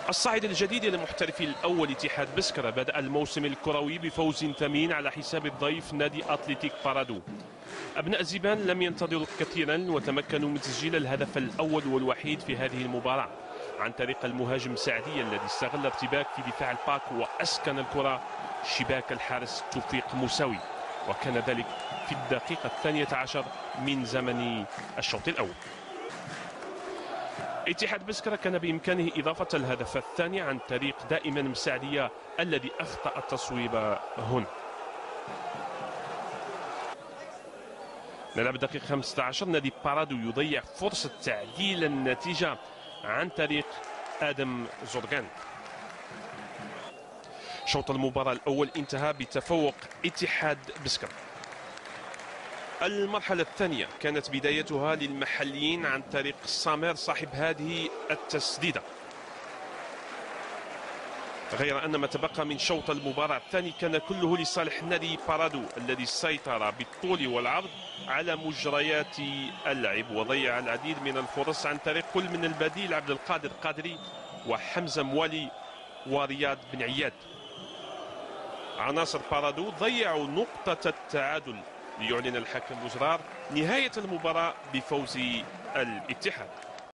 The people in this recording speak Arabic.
الصاعد الجديد للمحترف الأول اتحاد بسكرة بدأ الموسم الكروي بفوز ثمين على حساب الضيف نادي أتلتيك بارادو. أبناء زيبان لم ينتظروا كثيرا وتمكنوا من تسجيل الهدف الأول والوحيد في هذه المباراة عن طريق المهاجم سعدي الذي استغل ارتباك في دفاع الباك وأسكن الكرة شباك الحارس توفيق موسوي، وكان ذلك في الدقيقة 12 من زمن الشوط الأول. اتحاد بسكرة كان بإمكانه إضافة الهدف الثاني عن طريق دائما مساعدية الذي أخطأ التصويب هنا. نلعب دقيقة 15 نادي بارادو يضيع فرصة تعديل النتيجة عن طريق آدم زورغان. شوط المباراة الأول انتهى بتفوق اتحاد بسكرة. المرحلة الثانية كانت بدايتها للمحليين عن طريق سامر صاحب هذه التسديدة، غير أن ما تبقى من شوط المباراة الثاني كان كله لصالح نادي بارادو الذي سيطر بالطول والعرض على مجريات اللعب وضيع العديد من الفرص عن طريق كل من البديل عبد القادر قادري وحمزة موالي ورياض بن عياد. عناصر بارادو ضيعوا نقطة التعادل ليعلن الحكم بوزرار نهاية المباراة بفوز الاتحاد.